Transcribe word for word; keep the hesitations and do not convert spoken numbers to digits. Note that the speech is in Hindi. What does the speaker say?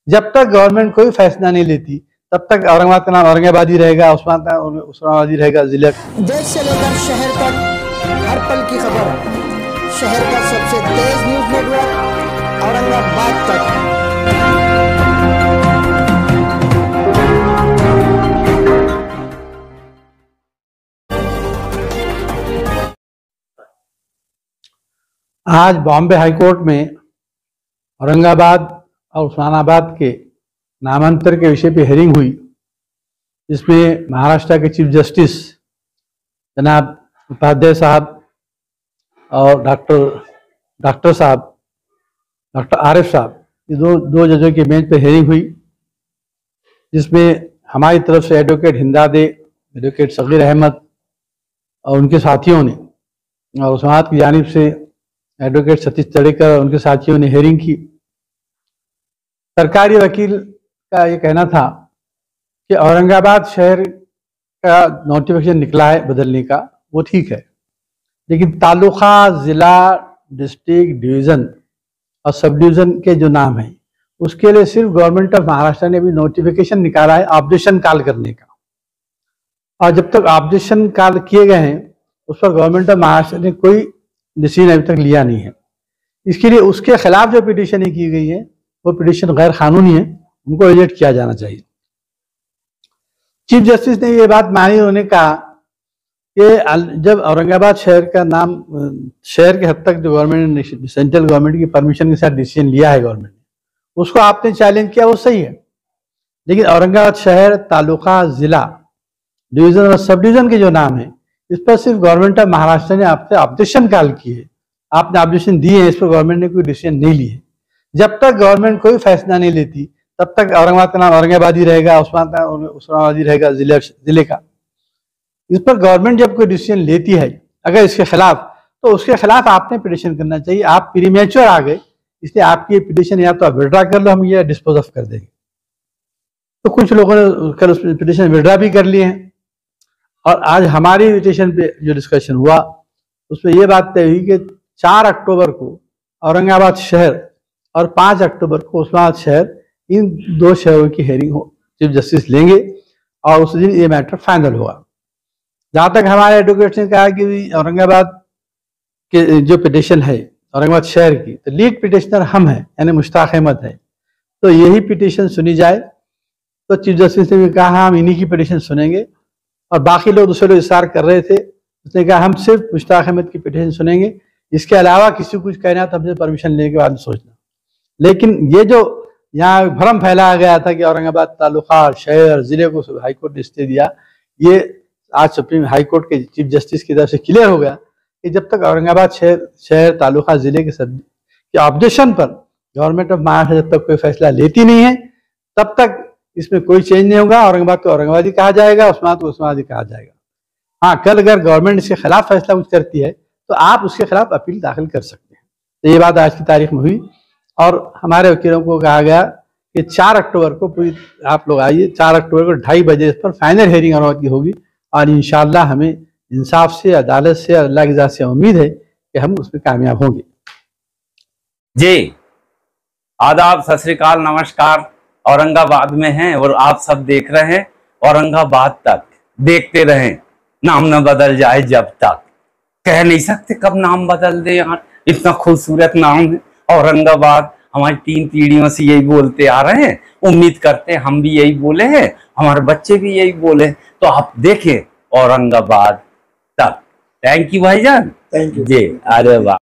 जब तक गवर्नमेंट कोई फैसला नहीं लेती तब तक औरंगाबाद का नाम औरंगाबाद ही रहेगा, उस्मानाबाद उस्मानाबाद ही रहेगा जिले। देश से लेकर शहर तक हर पल की खबर, शहर का सबसे तेज न्यूज नेटवर्क औरंगाबाद तक। आज बॉम्बे हाईकोर्ट में औरंगाबाद और उस्मानाबाद के नामांतर के विषय पे हेयरिंग हुई, जिसमें महाराष्ट्र के चीफ जस्टिस जनाब उपाध्याय साहब और डॉक्टर डॉक्टर साहब डॉक्टर आरिफ साहब, ये दो दो जजों के बेंच पे हेयरिंग हुई, जिसमें हमारी तरफ से एडवोकेट हिंदादे, एडवोकेट सगीर अहमद और उनके साथियों ने, और उस्मानाबाद की जानिब से एडवोकेट सतीश चड़ेकर और उनके साथियों ने हेयरिंग की। सरकारी वकील का ये कहना था कि औरंगाबाद शहर का नोटिफिकेशन निकला है बदलने का, वो ठीक है, लेकिन तालुका, ज़िला, डिस्ट्रिक्ट, डिवीज़न और सब डिवीज़न के जो नाम हैं उसके लिए सिर्फ गवर्नमेंट ऑफ महाराष्ट्र ने भी नोटिफिकेशन निकाला है ऑब्जेक्शन कॉल करने का, और जब तक ऑब्जेक्शन कॉल किए गए हैं उस पर गवर्नमेंट ऑफ महाराष्ट्र ने कोई डिसीजन अभी तक लिया नहीं है। इसके लिए उसके खिलाफ जो पिटीशन की गई है वो पिटीशन गैर कानूनी है, उनको रिजेक्ट किया जाना चाहिए। चीफ जस्टिस ने ये बात मानी, उन्होंने कहा कि जब औरंगाबाद शहर का नाम शहर के हद तक जो गवर्नमेंट ने सेंट्रल गवर्नमेंट की परमिशन के साथ डिसीजन लिया है गवर्नमेंट ने, उसको आपने चैलेंज किया, वो सही है, लेकिन औरंगाबाद शहर, तालुका, जिला, डिवीजन और सब डिवीजन के जो नाम है इस पर सिर्फ गवर्नमेंट ऑफ महाराष्ट्र ने आपसे ऑब्जेक्शन कॉल किए, आपने ऑब्जेक्शन दिए हैं, इस पर गवर्नमेंट ने कोई डिसीजन नहीं लिए। जब तक गवर्नमेंट कोई फैसला नहीं लेती तब तक औरंगाबाद का नाम औरंगाबाद ही रहेगा, उस्मानाबाद उस्मानाबाद ही रहेगा जिले जिले का। इस पर गवर्नमेंट जब कोई डिसीजन लेती है अगर इसके खिलाफ, तो उसके खिलाफ आपने पिटीशन करना चाहिए। आप प्रीमेच्योर आ गए, इसलिए आपकी पिटीशन या तो आप विड्रा कर लो, हम ये डिस्पोज ऑफ कर देंगे। तो कुछ लोगों ने कल उस पिटीशन विड्रा भी कर लिए हैं, और आज हमारी पिटीशन पे जो डिस्कशन हुआ उसमें ये बात तय हुई कि चार अक्टूबर को औरंगाबाद शहर और पाँच अक्टूबर को उस्मानाबाद शहर, इन दो शहरों की हेयरिंग हो चीफ जस्टिस लेंगे और उस दिन ये मैटर फाइनल होगा। जहाँ तक हमारे एडवोकेट्स ने कहा कि औरंगाबाद के जो पिटीशन है औरंगाबाद शहर की, तो लीड पिटिशनर हम हैं, यानी मुश्ताक अहमद है, तो यही पिटीशन सुनी जाए। तो चीफ जस्टिस ने भी कहा हम इन्हीं की पिटीशन सुनेंगे, और बाकी लोग दूसरे लोग इशार कर रहे थे, उसने कहा हम सिर्फ मुश्ताक अहमद की पिटीशन सुनेंगे, इसके अलावा किसी कुछ कहना तो हमसे परमिशन लेने के बाद सोचना। लेकिन ये जो यहाँ भ्रम फैलाया गया था कि औरंगाबाद तालुका, शहर, जिले को हाईकोर्ट ने स्टे दिया, ये आज सुप्रीम हाईकोर्ट के चीफ जस्टिस की तरफ से क्लियर हो गया कि जब तक औरंगाबाद शहर शहर तालुका, जिले के सब के ऑब्जेक्शन पर गवर्नमेंट ऑफ महाराष्ट्र जब तक कोई फैसला लेती नहीं है तब तक इसमें कोई चेंज नहीं होगा। औरंगाबाद को औरंगाबाद ही कहा जाएगा, उस्मानाबाद को उस्मानाबाद ही कहा जाएगा। हाँ, कल अगर गवर्नमेंट इसके खिलाफ फैसला कुछ करती है तो आप उसके खिलाफ अपील दाखिल कर सकते हैं। तो ये बात आज की तारीख में हुई, और हमारे वकीलों को कहा गया कि चार अक्टूबर को पूरी आप लोग आइए, चार अक्टूबर को ढाई बजे इस पर फाइनल हेयरिंग औरंगाबाद की होगी, और इंशाअल्लाह हमें इंसाफ से, अदालत से, अल्लाह की ज़ात से उम्मीद है कि हम उसमें कामयाब होंगे। जी, आदाब, सत श्री अकाल, नमस्कार। औरंगाबाद में हैं और आप सब देख रहे हैं औरंगाबाद तक। देखते रहें, नाम न बदल जाए जब तक। कह नहीं सकते कब नाम बदल दे यार, इतना खूबसूरत नाम है औरंगाबाद। हमारी तीन पीढ़ियों से यही बोलते आ रहे हैं, उम्मीद करते हैं हम भी यही बोले हैं, हमारे बच्चे भी यही बोले। तो आप देखें औरंगाबाद तक। थैंक यू भाईजान। थैंक यू जी, अरे वाह।